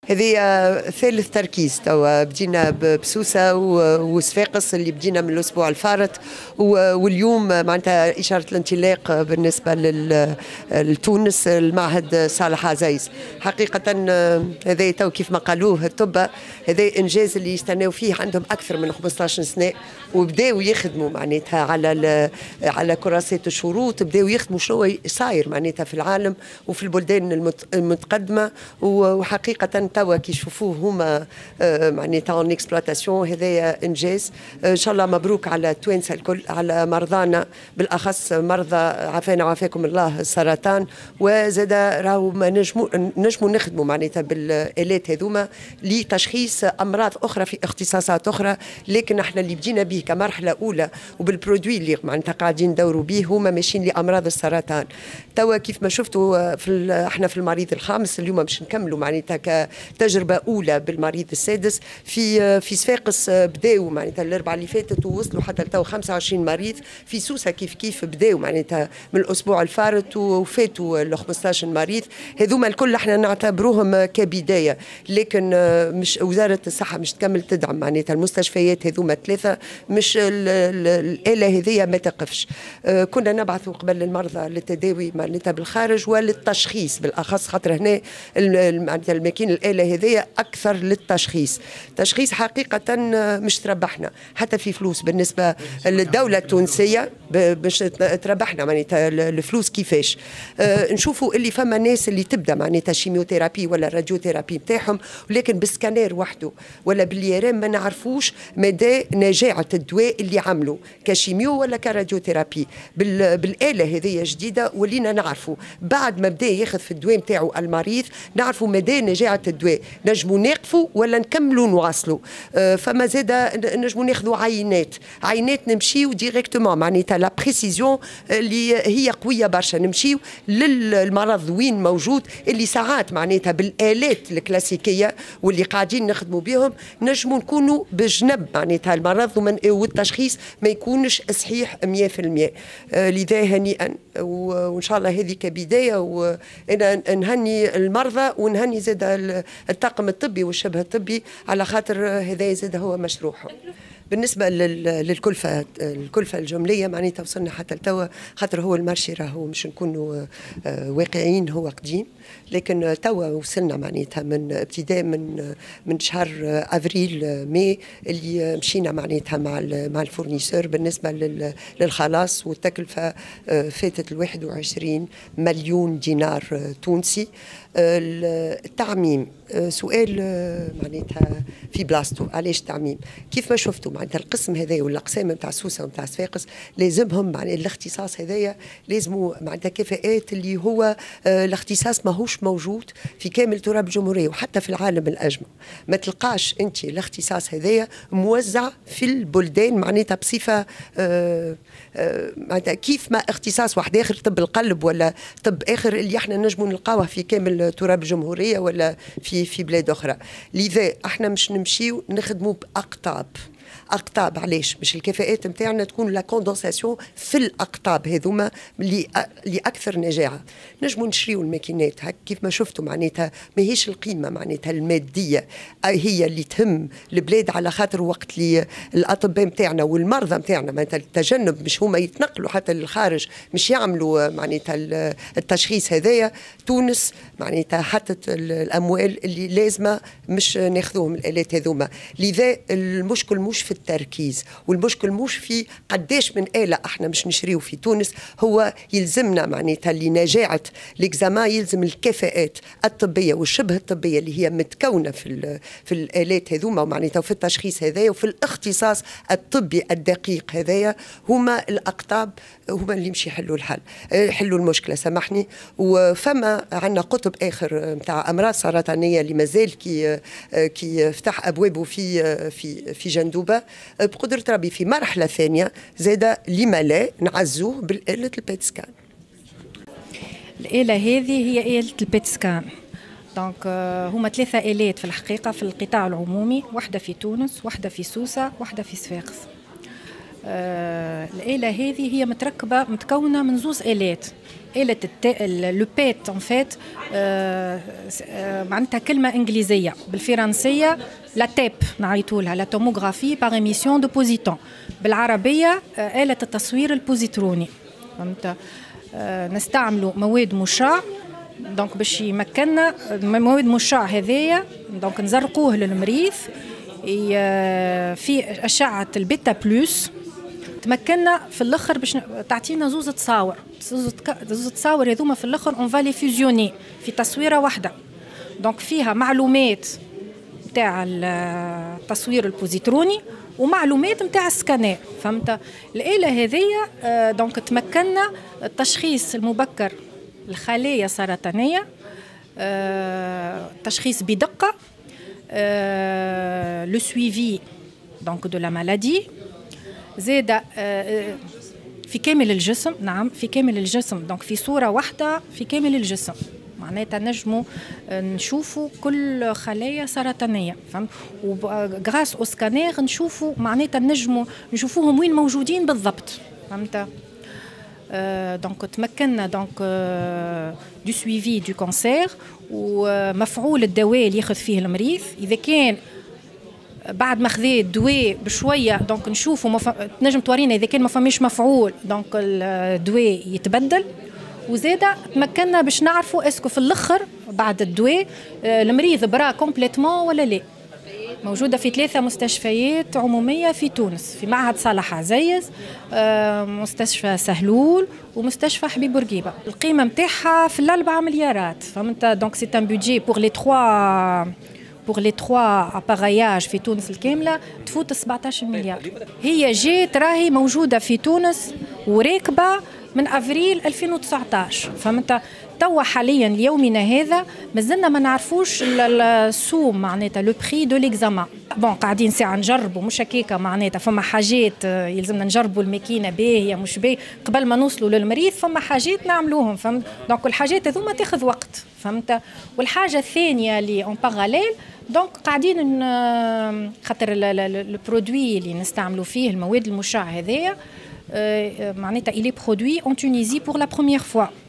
هذه ثالث تركيز توا. بدينا بسوسة وصفاقس اللي بدينا من الأسبوع الفارط، واليوم معناتها إشارة الانطلاق بالنسبة لتونس المعهد صالح عزيز. حقيقة هذا تو كيف ما قالوه الطب، هذا إنجاز اللي يستناو فيه عندهم أكثر من 15 سنة، وبداوا يخدموا معناتها على كراسات الشروط، بداوا يخدموا شنو صاير معناتها في العالم وفي البلدان المتقدمة. وحقيقة توا كي يشوفوه هما معناتها اون اكسبلواتاسيون، هذايا انجاز. ان شاء الله مبروك على التوانسه الكل، على مرضانا بالاخص مرضى عافانا وعافاكم الله السرطان. وزاد راهو ما نجموا نخدموا معناتها بالالات هذوما لتشخيص امراض اخرى في اختصاصات اخرى، لكن احنا اللي بدينا به كمرحله اولى وبالبرودوي اللي معناتها قاعدين ندوروا به هما ماشيين لامراض السرطان. توا كيف ما شفتوا احنا في المريض الخامس اليوم باش نكملوا معناتها كتجربه اولى بالمريض السادس. في صفاقس بداوا معناتها الاربعه اللي فاتت ووصلوا حتى تو 25 مريض. في سوسه كيف بداوا معناتها من الاسبوع الفارط وفاتوا ال 15 مريض. هذوما الكل احنا نعتبروهم كبدايه، لكن مش وزاره الصحه مش تكمل تدعم معناتها المستشفيات هذوما ثلاثه، مش الاله هذيا ما تقفش. كنا نبعثوا قبل المرضى للتداوي معناتها بالخارج وللتشخيص بالاخص، خاطر هنا معناتها الماكين الاله هذيا اكثر للتشخيص. تشخيص حقيقه مش تربحنا حتى في فلوس بالنسبه للدوله التونسيه، باش تربحنا معناتها الفلوس كيفاش. نشوفوا اللي فما ناس اللي تبدا معناتها شيميوثيرابي ولا الراديوثيرابي نتاعهم، ولكن بالسكانير وحده ولا باليرام ما نعرفوش مدى نجاعه الدواء اللي عملوا كشيميو ولا كراديوثيرابي. بالاله هذه جديده ولينا نعرفوا بعد ما بدا ياخذ في الدواء نتاعو المريض، نعرفوا مدى نجاعه الدواء، نجموا نوقفوا ولا نكملوا نواصلوا. فما زاد نجموا ناخذوا عينات نمشيو ديريكتومون معناتها لا بريسيزيون اللي هي قويه برشا، نمشيو للمرض وين موجود، اللي ساعات معناتها بالالات الكلاسيكيه واللي قاعدين نخدموا بهم نجموا نكونوا بجنب معناتها المرض والتشخيص ما يكونش صحيح 100%. لذا هنيئا، وان شاء الله هذه كبدايه، وانا نهني المرضى ونهني زاد الطاقم الطبي والشبه الطبي على خاطر هذا زاد هو مشروعهم. بالنسبة للكلفة الجملية معناتها وصلنا حتى لتوا، خاطر هو المارشي راهو مش نكونوا واقعيين هو قديم، لكن توا وصلنا معناتها من ابتداء من شهر افريل ماي اللي مشينا معناتها مع الفورنيسور بالنسبة للخلاص، والتكلفة فاتت 21 مليون دينار تونسي. التعميم سؤال معناتها في بلاصتو، علاش تعميم؟ كيف ما شفتوا معناتها القسم هذايا والاقسام نتاع سوسه ونتاع صفاقس لازمهم معناتها الاختصاص هذايا لازموا معناتها كفاءات اللي هو الاختصاص ماهوش موجود في كامل تراب الجمهوريه وحتى في العالم الاجمع. ما تلقاش انت الاختصاص هذايا موزع في البلدان معناتها بصفه معناتها كيف ما اختصاص واحد اخر طب القلب ولا طب اخر اللي احنا نجموا نلقاوه في كامل تراب الجمهوريه ولا في بلاد اخرى. لذا احنا مش نمشيو نخدموا اقطاب. علاش؟ مش الكفاءات نتاعنا تكون لا كوندنساسيون في الاقطاب هذوما لاكثر نجاعه. نجموا نشريوا الماكينات هك كيف ما شفتوا معناتها ماهيش القيمه معناتها الماديه هي اللي تهم البلاد، على خاطر وقت اللي الاطباء نتاعنا والمرضى نتاعنا معناتها التجنب مش هما يتنقلوا حتى للخارج مش يعملوا معناتها التشخيص هذايا، تونس معناتها حطت الاموال اللي لازمه مش ناخذوهم الالات هذوما. لذا المشكل مش في التركيز، والمشكل مش في قداش من آلة احنا مش نشريو في تونس، هو يلزمنا معناتها لنجاعة الاكزامان يلزم الكفاءات الطبية والشبه الطبية اللي هي متكونة في الآلات هذوما ومعناتها وفي التشخيص هذايا وفي الاختصاص الطبي الدقيق هذايا، هما الأقطاب هما اللي مش يحلوا المشكلة سامحني. وفما عندنا قطب آخر نتاع أمراض سرطانية اللي مازال كي فتح أبوابه في جندوبة بقدرة ربي في مرحلة ثانية زاد لما لا نعزوه بالآلة البيت سكان. الآلة هذه هي آلة البيت سكان. دونك هما 3 آلات في الحقيقة في القطاع العمومي، واحدة في تونس، واحدة في سوسة، واحدة في صفاقس. الآلة هذه هي متكونة من زوز آلات. آلة لو بيت ان فيت معناتها كلمة إنجليزية، بالفرنسية لا تيب نعيطولها لا توموغرافي باغ ايميسيون دو بوزيتون، بالعربية آلة التصوير البوزيتروني. فهمت؟ نستعملوا مواد مشع دونك باش يمكننا مواد مشع هذايا دونك نزرقوه للمريض في أشعة البيتا بلوس، تمكننا في الاخر باش تعطينا زوز تصاور. زوز تصاور هذوما في الاخر اون فالي فيزيوني في تصويره واحده، دونك فيها معلومات نتاع التصوير البوزيتروني ومعلومات نتاع السكانير. فهمت؟ الآلة هذيا دونك تمكننا التشخيص المبكر الخلايا سرطانيه، تشخيص بدقه، لو سويفي دونك دو لا مالادي، زيادة في كامل الجسم. نعم في كامل الجسم، دونك في صورة واحدة في كامل الجسم، معناتها نجموا نشوفوا كل خلايا سرطانية. فهمت؟ وغراس او سكانير نشوفوا معناتها نجموا نشوفوهم وين موجودين بالضبط. فهمت؟ دونك تمكننا دونك دو سويفي دو كانسير، ومفعول الدواء اللي ياخذ فيه المريض إذا كان بعد ما خذا الدواء بشويه دونك نشوفوا تنجم تورينا اذا كان ما فماش مفعول دونك الدواء يتبدل. وزاده تمكننا باش نعرفوا اسكو في الاخر بعد الدواء المريض برا كومبليتمون ولا لا. موجوده في 3 مستشفيات عموميه في تونس، في معهد صالح عزيز، مستشفى سهلول، ومستشفى حبيب بورقيبه. القيمه نتاعها في 4 مليارات. فهمت؟ دونك سي ان بودجي بور لي 3 pour les 3 appareillages في تونس الكاملة تفوت 17 مليار. هي جات راهي موجودة في تونس وراكبة من أفريل 2019. فهمت؟ توا حاليا ليومنا هذا مازلنا ما نعرفوش السوم معناتها لو بري دو ليكزامان. بون قاعدين ساعة نجربوا مش هكاكا، معناتها فما حاجات يلزمنا نجربوا الماكينة باهية مش باهية قبل ما نوصلوا للمريض، فما حاجات نعملوهم. فهمت؟ دونك الحاجات هذوما تاخذ وقت. فهمت؟ والحاجة الثانية اللي اون باراليل دونك قاعدين خاطر البرودوي اللي نستعملوا فيه المواد المشع هذايا معناتها إلي برودوي اون تونيزي بور لا بروميير فوا.